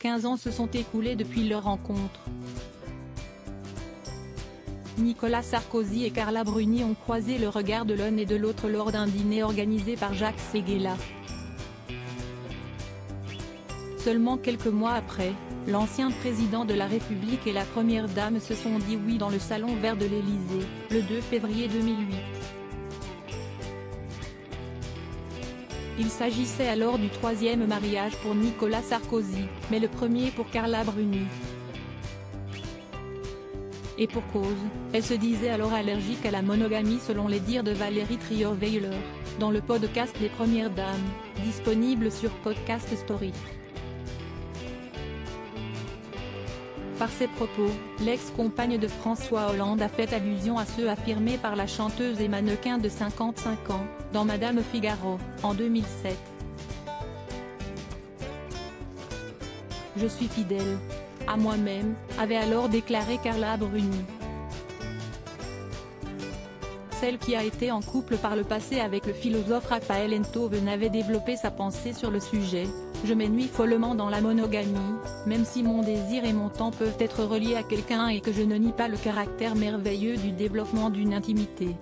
15 ans se sont écoulés depuis leur rencontre. Nicolas Sarkozy et Carla Bruni ont croisé le regard de l'un et de l'autre lors d'un dîner organisé par Jacques Séguéla. Seulement quelques mois après, l'ancien président de la République et la première dame se sont dit oui dans le salon vert de l'Élysée, le 2 février 2008. Il s'agissait alors du troisième mariage pour Nicolas Sarkozy, mais le premier pour Carla Bruni. Et pour cause, elle se disait alors allergique à la monogamie selon les dires de Valérie Trierweiler, dans le podcast Les Premières Dames, disponible sur Podcast Story. Par ses propos, l'ex-compagne de François Hollande a fait allusion à ceux affirmés par la chanteuse et mannequin de 55 ans, dans Madame Figaro, en 2007. Je suis fidèle à moi-même, avait alors déclaré Carla Bruni. Celle qui a été en couple par le passé avec le philosophe Raphaël Enthoven avait développé sa pensée sur le sujet. Je m'ennuie follement dans la monogamie, même si mon désir et mon temps peuvent être reliés à quelqu'un et que je ne nie pas le caractère merveilleux du développement d'une intimité.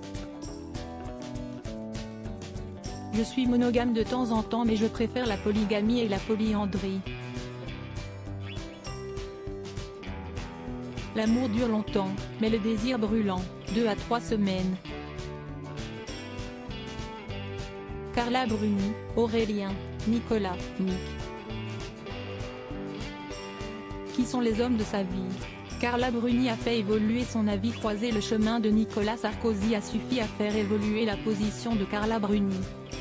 Je suis monogame de temps en temps mais je préfère la polygamie et la polyandrie. L'amour dure longtemps, mais le désir brûlant, 2 à 3 semaines. Carla Bruni, Aurélien, Nicolas, Nick. Qui sont les hommes de sa vie? Carla Bruni a fait évoluer son avis croisé. Le chemin de Nicolas Sarkozy a suffi à faire évoluer la position de Carla Bruni.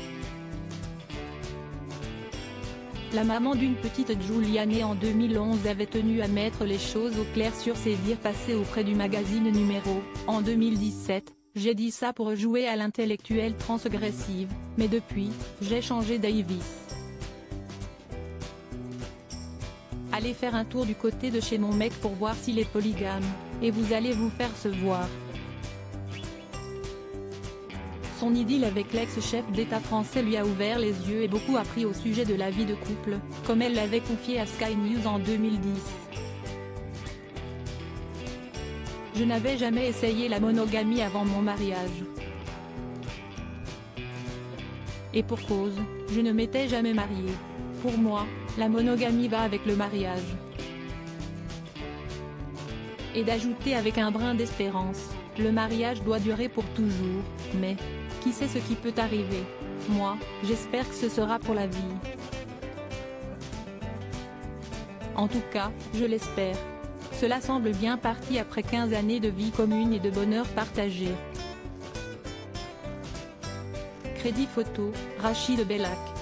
La maman d'une petite Julia née en 2011 avait tenu à mettre les choses au clair sur ses dires passés auprès du magazine Numéro, en 2017. J'ai dit ça pour jouer à l'intellectuelle transgressive, mais depuis, j'ai changé d'avis. Allez faire un tour du côté de chez mon mec pour voir s'il est polygame, et vous allez vous faire se voir. Son idylle avec l'ex-chef d'État français lui a ouvert les yeux et beaucoup appris au sujet de la vie de couple, comme elle l'avait confié à Sky News en 2010. Je n'avais jamais essayé la monogamie avant mon mariage. Et pour cause, je ne m'étais jamais mariée. Pour moi, la monogamie va avec le mariage. Et d'ajouter avec un brin d'espérance, le mariage doit durer pour toujours, mais qui sait ce qui peut arriver? Moi, j'espère que ce sera pour la vie. En tout cas, je l'espère. Cela semble bien parti après 15 années de vie commune et de bonheur partagé. Crédit photo, Rachid Bellac.